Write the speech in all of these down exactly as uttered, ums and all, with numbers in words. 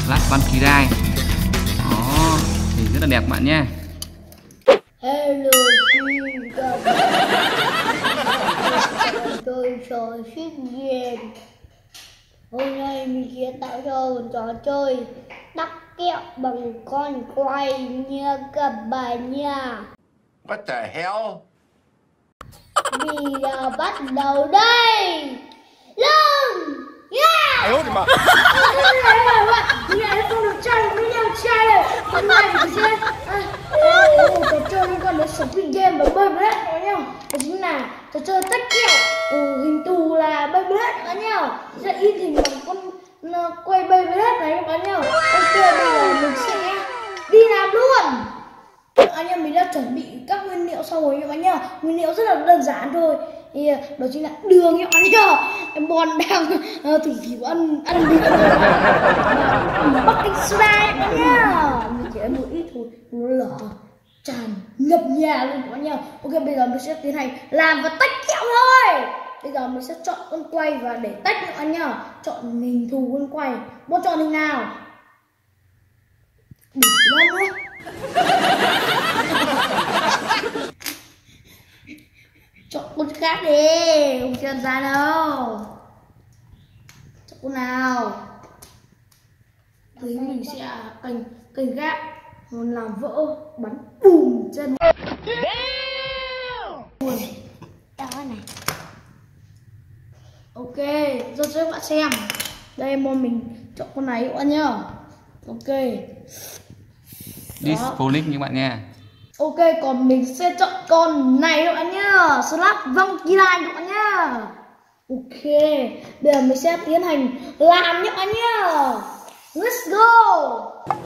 Slash Valkyrie. Đó, thì rất là đẹp bạn nha. Hello, xin chào tôi trò xích game. Hôm nay mình sẽ tạo ra một trò chơi đắp kẹo bằng con quay nha các bạn nha. What the hell? Bây giờ bắt đầu đây. Lên! Yeah! Ai ôi mà. Bây giờ không được chơi, không được chơi rồi. Hôm nay mình sẽ trò chơi liên quan đến Speed Game và Beyblade các nhá. Đó chính là trò chơi tách kẹo. Ừ, hình thù là Beyblade các nhá. Sẽ in hình bằng con quay Beyblade này các nhá. Ok, bây giờ mình sẽ đi làm luôn. Anh em mình đã chuẩn bị các nguyên liệu xong rồi các nhá. Nguyên liệu rất là đơn giản thôi. Thì đó chính là đường các bạn nhá. Em Bon đang uh, thử thử ăn ăn đi baking soda các bạn nhá. Mình chỉ ăn một ít thôi, nó lở tràn ngập nhà luôn các bạn nhá. Ok, bây giờ mình sẽ tiến hành làm và tách kẹo thôi. Bây giờ mình sẽ chọn con quay và để tách các bạn nhá. Chọn hình thù con quay. Bon chọn hình nào? Để lên nữa. Chọn con khác đi, không chơi ra đâu. Chọn con nào? Thế mình sẽ cành cành gác, làm vỡ, bắn bùm chân. Buồn. Đó này. Ok, giờ cho các bạn xem. đây môn mình chọn con này các bạn nhá. Ok, Dispolic như bạn nha. ok, còn mình sẽ chọn con này các bạn nhá, Slash Valkyrie các bạn nhá. Ok, bây giờ mình sẽ tiến hành làm nhé các bạn nhá. Let's go.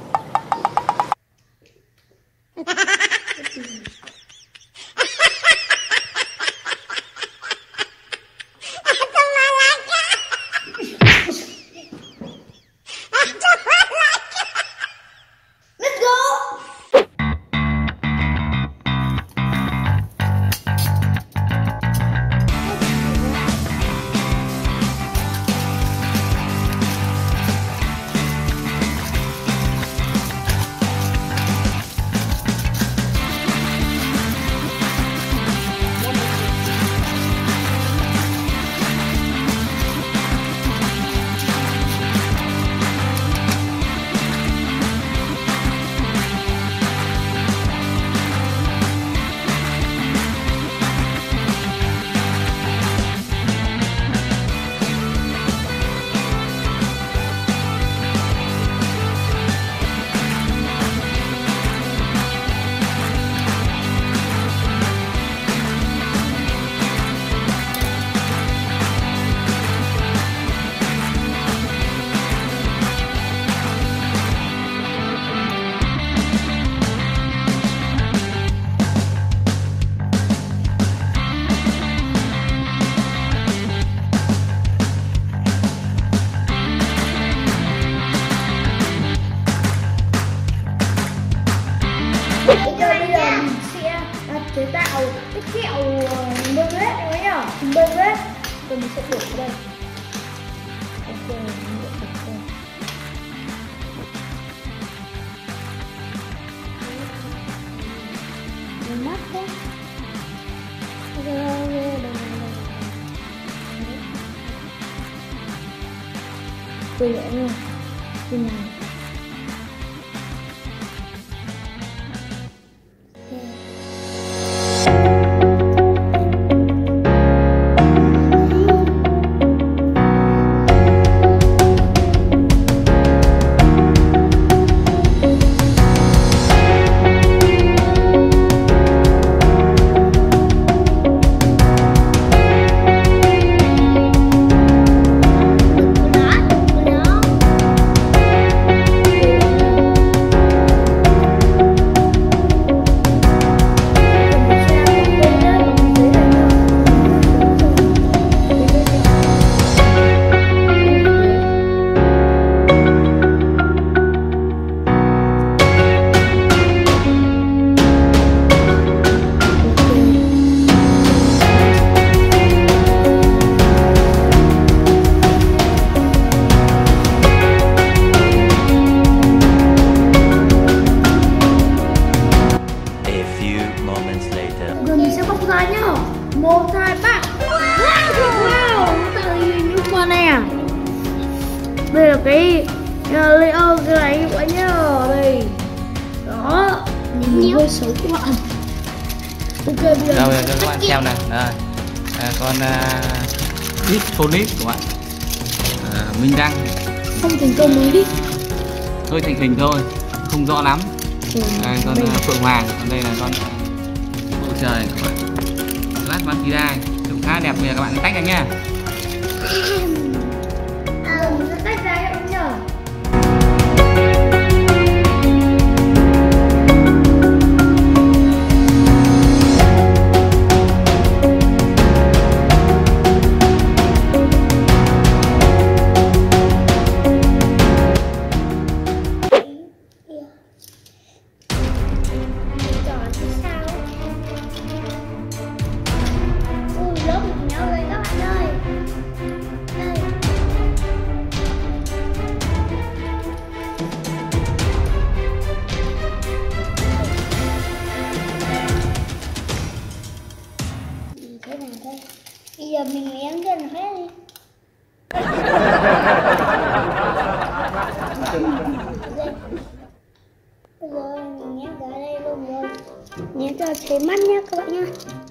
Chế tạo cái kẹo Beyblade đấy nhá, Beyblade rồi mình sẽ đổ vào đây. Ok, mình đổ vào đây. Mình mắc đấy. Tùy vậy luôn. Như này. Đây là cái uh, layer cái này các bạn nhá. Đây. Đó. Nhìn hơi xấu các bạn. Ok bây giờ. Đâu cho các bạn xem này. Đây. À, con uh, Hit Phonic các bạn. À, Minh Đăng. Không thành công mới đi. Hơi thành hình thôi, không rõ lắm. Ừ, đây, con đây. Phượng Hoàng, còn đây là con bầu trời các bạn. Lát Mantida trông khá đẹp, bây giờ các bạn tách ra nha. À, mình sẽ tách ra các bạn nhá. Bây giờ mình ém cho nó hết đi. Bây giờ mình ém cả đây luôn rồi. Nhớ cho thấy mắt nhé các bạn nhé.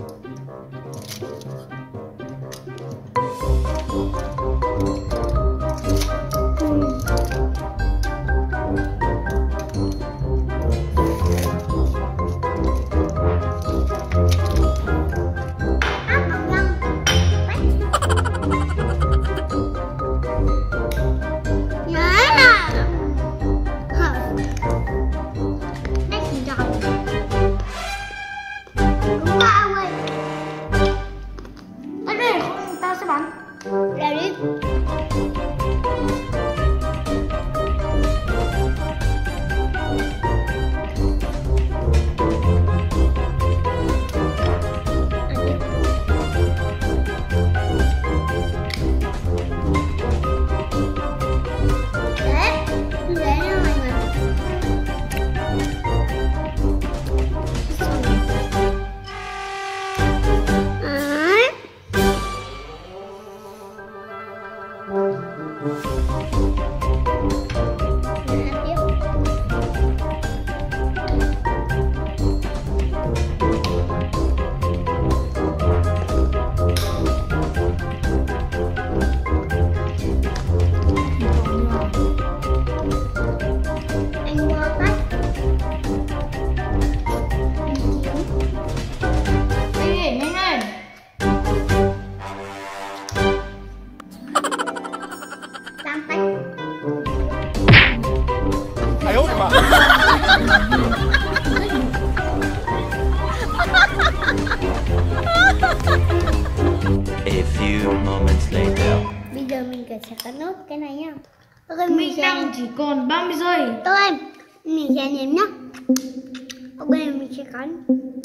A few moments later. Bây giờ mình cần sẽ cắt nốt cái này nhá. Ok, Mình, mình sẽ... đang chỉ còn ba mươi giây. Tốt em, mình sẽ nếm nhá. Ok, mình sẽ cắn.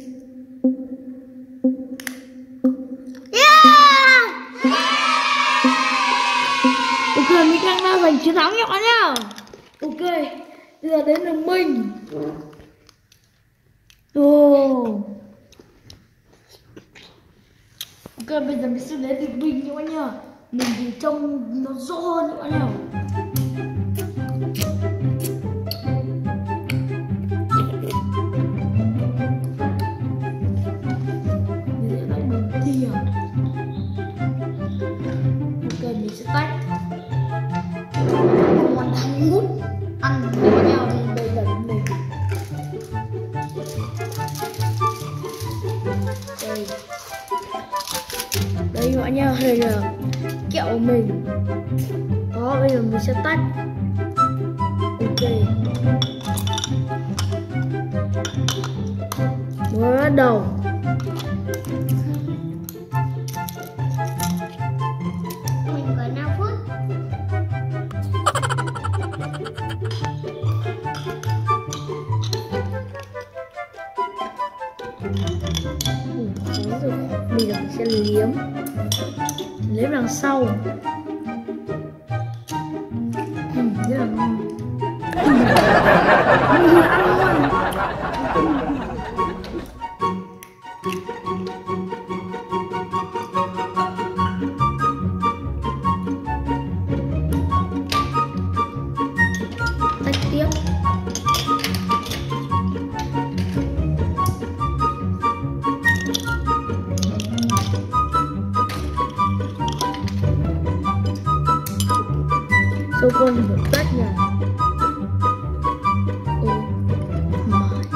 Yeah! Ok, mình đang đã giành chiến thắng nhá các bạn nhá. Ok, bây giờ đến lượt mình. Ồ. Ok, bây giờ mình sẽ đến lượt mình các bạn nhá. Mình thì trông nó rõ hơn các bạn nhá. Mình sẽ tách món thắng ngút ăn với nhau bây giờ mình đây đây các bạn nha, đây là kẹo của mình đó. Bây giờ mình sẽ tách. Ok, mới bắt đầu. Bây giờ mình sẽ liếm liếm đằng sau. Ừ, rất là ngon. Ừ. Mình ăn ngon. cho con một tách nha. Oh my.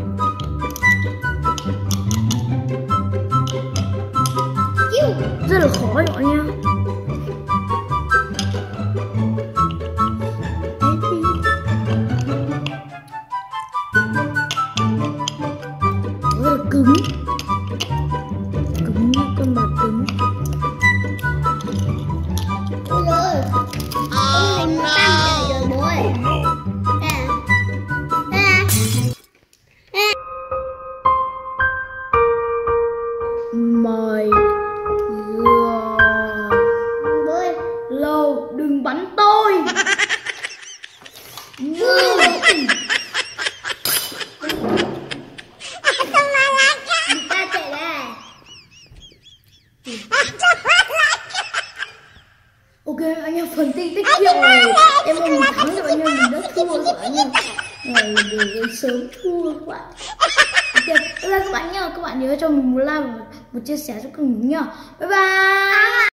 Rất là khó các bạn nha. Rất là cứng, cứng như con bạc cứng. Ôi giời ơi, ông mình tăng trời rồi bố ơi. My God. Bố ơi, Lâu đừng bắn tôi. ta chạy ra. Ok anh em, phần tin tích triệu này em mong mình thắng rồi anh em, mình đã thua rồi anh em. Ngày để sớm thua các bạn. Ok, bye bye các bạn nhá. Các bạn nhớ cho mình một like và một chia sẻ cho kênh mình nhá. Bye bye.